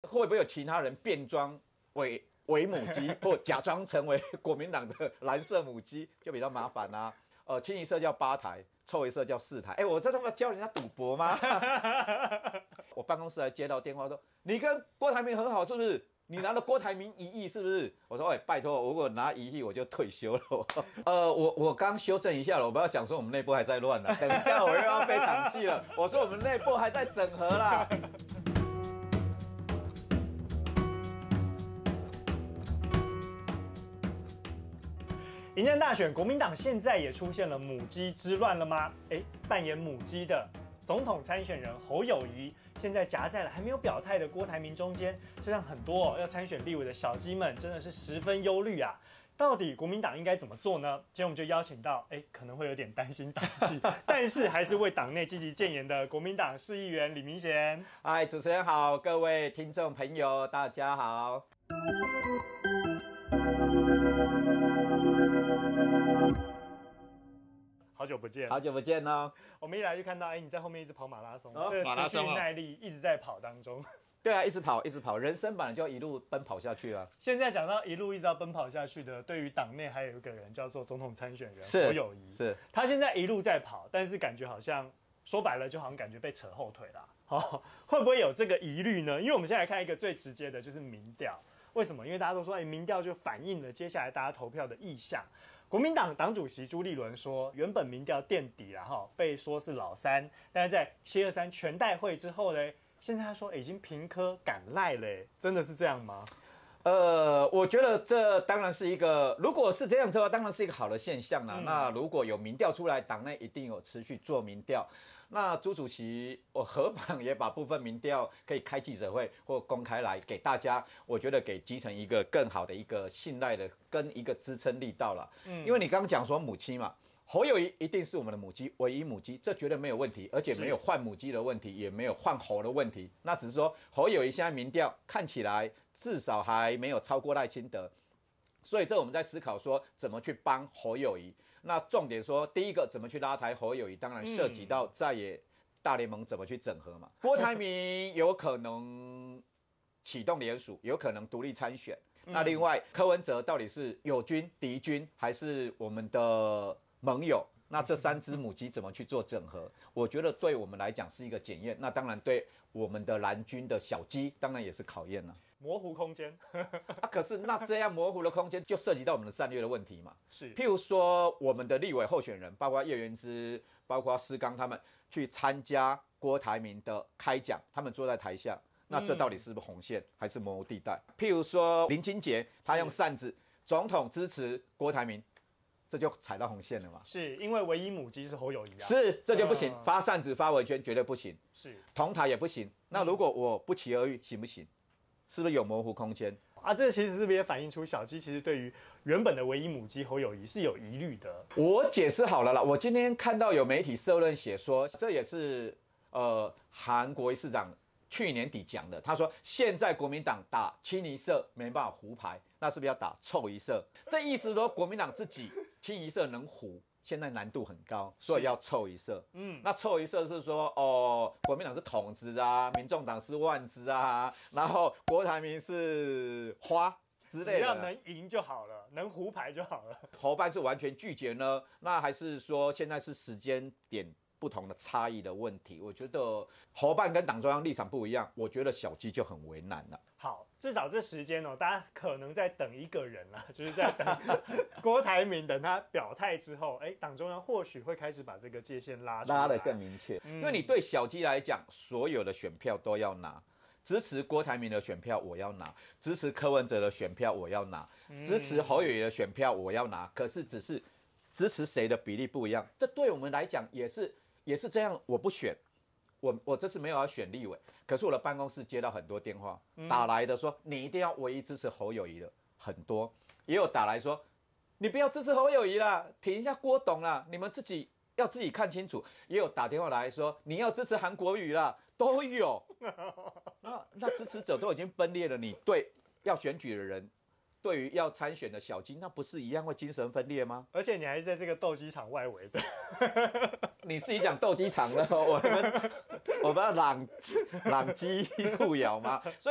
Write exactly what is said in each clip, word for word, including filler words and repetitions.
会不会有其他人变装为为母鸡，或假装成为国民党的蓝色母鸡，就比较麻烦啦、啊。呃，清一色叫八台，凑一色叫四台。哎，我这他妈教人家赌博吗？我办公室还接到电话说，你跟郭台铭很好是不是？你拿了郭台铭一亿是不是？我说，哎，拜托，如果拿一亿我就退休了。呃，我我刚修正一下了，我不要讲说我们内部还在乱了，等一下我又要被党纪了。我说我们内部还在整合啦。 迎战大选，国民党现在也出现了母鸡之乱了吗？哎，扮演母鸡的总统参选人侯友宜，现在夹在了还没有表态的郭台铭中间，这让很多、哦、要参选立委的小鸡们真的是十分忧虑啊！到底国民党应该怎么做呢？今天我们就邀请到，哎，可能会有点担心党纪，但是还是为党内积极建言的国民党市议员李明贤。 嗨，主持人好，各位听众朋友，大家好。 好久不见， 好久不见哦。 我们一来就看到，哎，你在后面一直跑马拉松， 哦、 这个持续耐力一直在跑当中。 对啊，一直跑，一直跑，人生本来就要一路奔跑下去啊。 现在讲到一路一直要奔跑下去的，对于党内还有一个人叫做总统参选人侯友宜， 是他现在一路在跑，但是感觉好像说白了，就好像感觉被扯后腿啦。哦，会不会有这个疑虑呢？因为我们现在来看一个最直接的，就是民调。为什么？因为大家都说，哎，民调就反映了接下来大家投票的意向。国民党党主席朱立伦说，原本民调垫底了哈，被说是老三，但是在七二三全代会之后呢，现在他说、欸、已经平科赶赖嘞，真的是这样吗？ 呃，我觉得这当然是一个，如果是这样子的话，当然是一个好的现象啦。嗯、那如果有民调出来，党内一定有持续做民调。那朱主席，我何妨也把部分民调可以开记者会或公开来给大家，我觉得给基层一个更好的一个信赖的跟一个支撑力道了。嗯，因为你刚刚讲说母鸡嘛。侯友宜一定是我们的母鸡，唯一母鸡，这绝对没有问题，而且没有换母鸡的问题，也没有换猴的问题。那只是说侯友宜现在民调看起来至少还没有超过赖清德，所以这我们在思考说怎么去帮侯友宜。那重点说第一个怎么去拉抬侯友宜，当然涉及到在野大联盟怎么去整合嘛。郭台铭有可能启动联署，有可能独立参选。那另外柯文哲到底是友军、敌军，还是我们的盟友？那这三只母鸡怎么去做整合？我觉得对我们来讲是一个检验。那当然对我们的蓝军的小鸡，当然也是考验了。 模糊空间啊，可是那这样模糊的空间，就涉及到我们的战略的问题嘛。 是， 譬如说我们的立委候选人，包括叶元之、包括施刚他们，去参加郭台铭的开讲，他们坐在台下，那这到底是不是红线，还是模糊地带？譬如说林清杰，他用扇子，总统支持郭台铭。这就踩到红线了嘛？ 是因为唯一母鸡是侯友宜啊， 是这就不行，嗯、发扇子发文宣绝对不行， 是同台也不行。那如果我不期而遇，行不行？是不是有模糊空间啊？这其实是不是也反映出小鸡其实对于原本的唯一母鸡侯友宜是有疑虑的？ 我解释好了啦，我今天看到有媒体社论写说，这也是呃韩国瑜市长去年底讲的，他说现在国民党打清一色没办法胡牌，那是不是要打凑一色？这意思说国民党自己清一色能胡，现在难度很高，所以要凑一色。嗯，那凑一色是说哦，国民党是筒子啊，民众党是万子啊，然后郭台铭是花之类的， 只要能赢就好了，能胡牌就好了。 侯办是完全拒绝呢？那还是说现在是时间点不同的差异的问题？我觉得侯办跟党中央立场不一样，我觉得小鸡就很为难了。 好，至少这时间哦，大家可能在等一个人啦，就是在等郭台铭，等他表态之后，哎，党中央或许会开始把这个界限拉出来， 拉得更明确。嗯、因为你对小鸡来讲，所有的选票都要拿，支持郭台铭的选票我要拿，支持柯文哲的选票我要拿，嗯、支持侯友宜的选票我要拿。可是只是支持谁的比例不一样，这对我们来讲也是也是这样。我不选。我我这次没有要选立委，可是我的办公室接到很多电话，嗯、打来的说你一定要唯一支持侯友宜的很多，也有打来说你不要支持侯友宜啦，挺一下郭董啦，你们自己要自己看清楚。也有打电话来说你要支持韩国瑜啦，都有。那那支持者都已经分裂了，你对要选举的人，对于要参选的小鸡，那不是一样会精神分裂吗？ 而且你还是在这个斗鸡场外围的。 你自己讲斗鸡场了，我们我们要朗朗鸡互咬吗？所以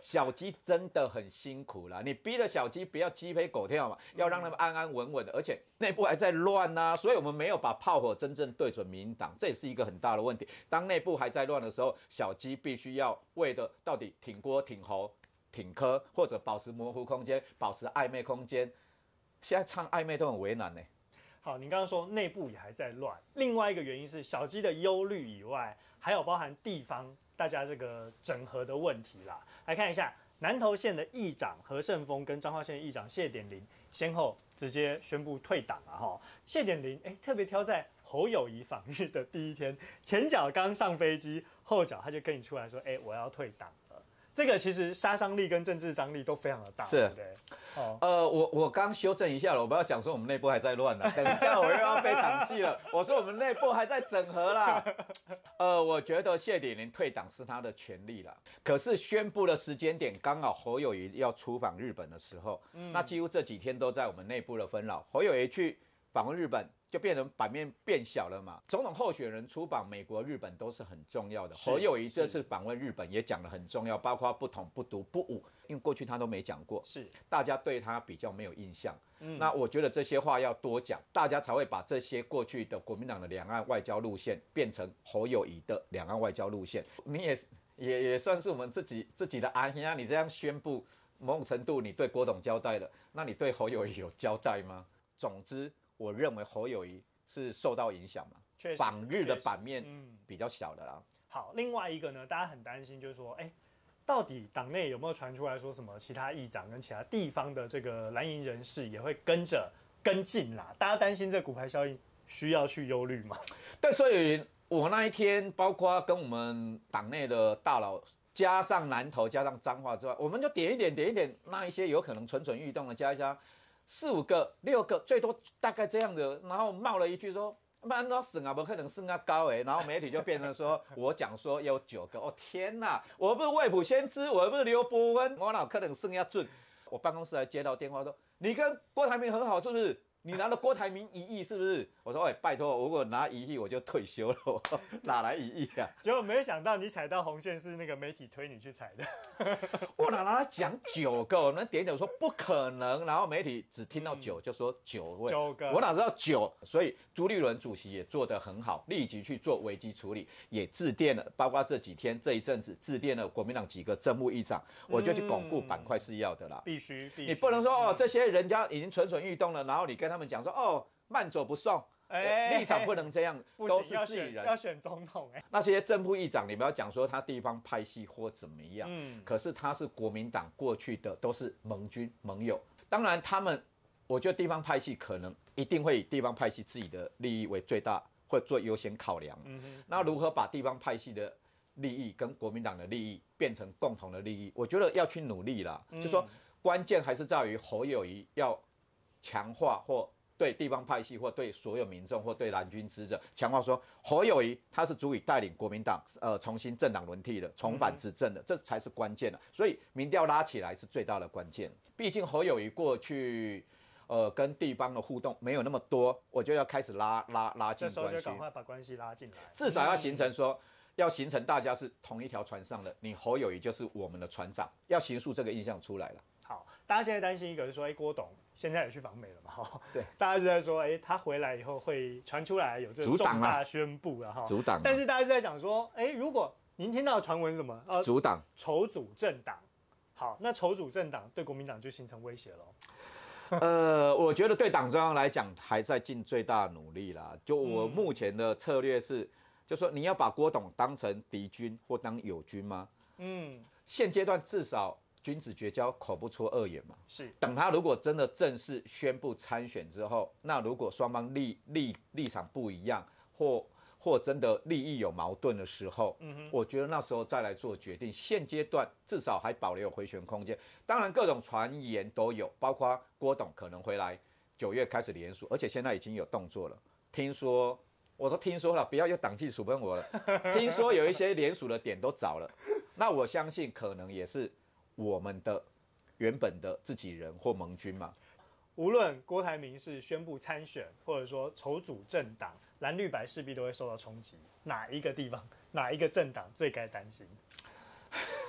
小鸡真的很辛苦啦，你逼着小鸡不要鸡飞狗跳嘛，要让他们安安稳稳的，而且内部还在乱呐，所以我们没有把炮火真正对准民进党，这也是一个很大的问题。当内部还在乱的时候，小鸡必须要为的到底挺郭、挺侯、挺柯，或者保持模糊空间、保持暧昧空间，现在唱暧昧都很为难呢。 好，你刚刚说内部也还在乱，另外一个原因是小鸡的忧虑以外，还有包含地方大家这个整合的问题啦。来看一下南投县的议长何胜峰跟彰化县的议长谢点林，先后直接宣布退党了哈。谢点林哎，特别挑在侯友宜访日的第一天，前脚刚上飞机，后脚他就跟你出来说，哎，我要退党。这个其实杀伤力跟政治张力都非常的大， 是， 对不对？哦， 呃，我我刚修正一下了，我不要讲说我们内部还在乱了，等一下我又要被党纪了。我说我们内部还在整合啦。呃，我觉得谢点林退党是他的权利啦，可是宣布的时间点刚好侯友宜要出访日本的时候，嗯、那几乎这几天都在我们内部的纷扰。侯友宜去访问日本，就变成版面变小了嘛。总统候选人出访美国、日本都是很重要的。侯友宜这次访问日本也讲得很重要，包括不统、不独、不武，因为过去他都没讲过， 是大家对他比较没有印象。嗯、那我觉得这些话要多讲，大家才会把这些过去的国民党的两岸外交路线变成侯友宜的两岸外交路线。你也也也算是我们自己自己的阿兄啊，你这样宣布，某种程度你对郭董交代了，那你对侯友宜有交代吗？总之，我认为侯友宜是受到影响嘛，访日的版面比较小的啦。 嗯、好，另外一个呢，大家很担心，就是说，哎，到底党内有没有传出来说什么其他议长跟其他地方的这个蓝营人士也会跟着跟进啦？大家担心这骨牌效应，需要去忧虑吗？ 对，所以我那一天，包括跟我们党内的大佬，加上南投，加上彰化之外，我们就点一点，点一点，那一些有可能蠢蠢欲动的加一加。四五个、六个，最多大概这样的，然后冒了一句说：“慢到省啊，不可能升啊高哎。”然后媒体就变成说：“我讲说有九个，哦天哪！我不是未卜先知，我不是刘伯温，我哪可能升要准？”我办公室还接到电话说：“你跟郭台铭很好是不是？你拿了郭台铭一亿是不是？”我说：“哎，拜托，如果拿一亿我就退休了，我哪来一亿啊？” 结果没有想到你踩到红线是那个媒体推你去踩的。 我哪拿他讲九个？我们点点说不可能，然后媒体只听到九、嗯、就说九位， 九个， 我哪知道九？所以朱立伦主席也做得很好，立即去做危机处理，也致电了，包括这几天这一阵子致电了国民党几个政务议长，我觉得去巩固板块是要的啦。 必须，必须， 你不能说哦，这些人家已经蠢蠢欲动了，然后你跟他们讲说哦，慢走不送。欸、立场不能这样， 不都是自己人。 要选总统哎、欸， 那些正副议长，你不要讲说他地方派系或怎么样，嗯，可是他是国民党过去的都是盟军盟友，当然他们，我觉得地方派系可能一定会以地方派系自己的利益为最大，会做优先考量。嗯哼，那如何把地方派系的利益跟国民党的利益变成共同的利益，我觉得要去努力啦。嗯、就说关键还是在于侯友宜要强化或。对地方派系或对所有民众或对蓝军支持者强化说，侯友宜他是足以带领国民党呃重新政党轮替的，重返执政的，嗯、这才是关键的。所以民调拉起来是最大的关键。毕竟侯友宜过去呃跟地方的互动没有那么多，我就要开始拉拉拉近关系。 这时候就赶快把关系拉进来， 至少要形成说。要形成大家是同一条船上的，你侯友宜就是我们的船长，要形塑这个印象出来了。 好，大家现在担心一个是说，哎，郭董现在也去访美了嘛？哈， 对， 大家就在说，哎，他回来以后会传出来有这个重大宣布了哈， 阻挡。 但是大家就在讲说，哎，如果您听到传闻什么，呃， 阻挡筹组政党，好，那筹组政党对国民党就形成威胁了。 呃，我觉得对党中央来讲，还在尽最大努力啦。就我目前的策略是。嗯就说你要把郭董当成敌军或当友军吗？嗯，现阶段至少君子绝交，口不出恶言嘛。 是， 等他如果真的正式宣布参选之后，那如果双方立立立场不一样，或或真的利益有矛盾的时候，嗯哼，我觉得那时候再来做决定。现阶段至少还保留回旋空间。当然，各种传言都有，包括郭董可能回来九月开始联署，而且现在已经有动作了。听说。我都听说了，不要又党纪处分我了。听说有一些联署的点都找了，那我相信可能也是我们的原本的自己人或盟军嘛。 无论郭台铭是宣布参选，或者说筹组政党，蓝绿白势必都会受到冲击。哪一个地方、哪一个政党最该担心？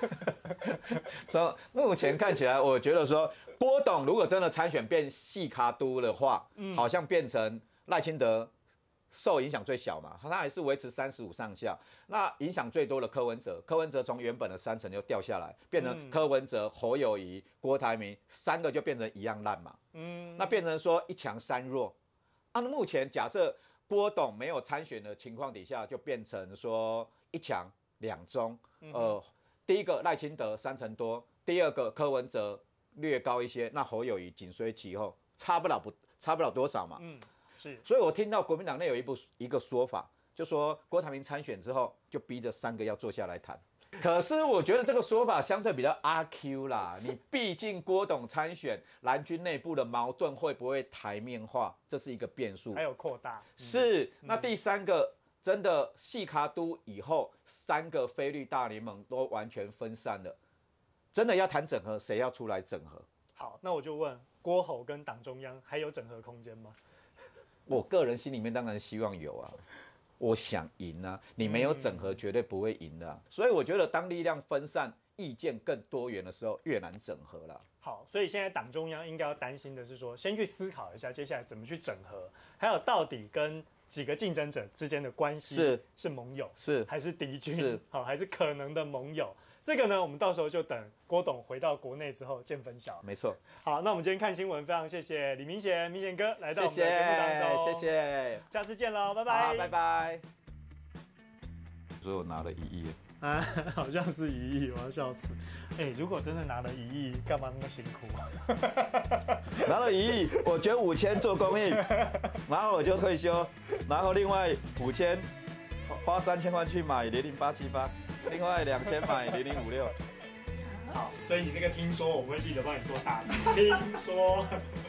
从目前看起来，我觉得说郭董如果真的参选变细卡都的话，嗯、好像变成赖清德受影响最小嘛，他还是维持三十五上下。那影响最多的柯文哲，柯文哲从原本的三成就掉下来，变成柯文哲、侯友宜、郭台铭三个就变成一样烂嘛。嗯，那变成说一强三弱。那、啊、目前假设郭董没有参选的情况底下，就变成说一强两中。呃，第一个赖清德三成多，第二个柯文哲略高一些，那侯友宜紧随其后，差不了不差不了多少嘛。嗯，是。所以我听到国民党内有一部一个说法，就说郭台铭参选之后，就逼着三个要坐下来谈。可是我觉得这个说法相对比较阿 Q 啦，你毕竟郭董参选，蓝军内部的矛盾会不会台面化，这是一个变数。 还有扩大。 是，那第三个。真的细卡都以后，三个非绿大联盟都完全分散了，真的要谈整合，谁要出来整合？ 好，那我就问郭侯跟党中央还有整合空间吗？ 我个人心里面当然希望有啊，我想赢啊，你没有整合绝对不会赢的、啊，所以我觉得当力量分散、意见更多元的时候，越难整合了。 好，所以现在党中央应该要担心的是说，先去思考一下接下来怎么去整合，还有到底跟几个竞争者之间的关系是是盟友是还是敌军是好还是可能的盟友？这个呢，我们到时候就等郭董回到国内之后见分晓。 没错。 好，那我们今天看新闻，非常谢谢李明贤明贤哥来到我们的节目当中， 谢谢，谢谢下次见喽，拜拜， 拜拜。所以我拿了一亿。 啊，好像是一亿，我要笑死。哎、欸，如果真的拿了一亿，干嘛那么辛苦啊？ 拿了一亿，我捐五千做公益，然后我就退休，然后另外五千花三千万去买零零八七八，另外两千买零零五六。 好，所以你这个听说，我会记得帮你做大字。听说。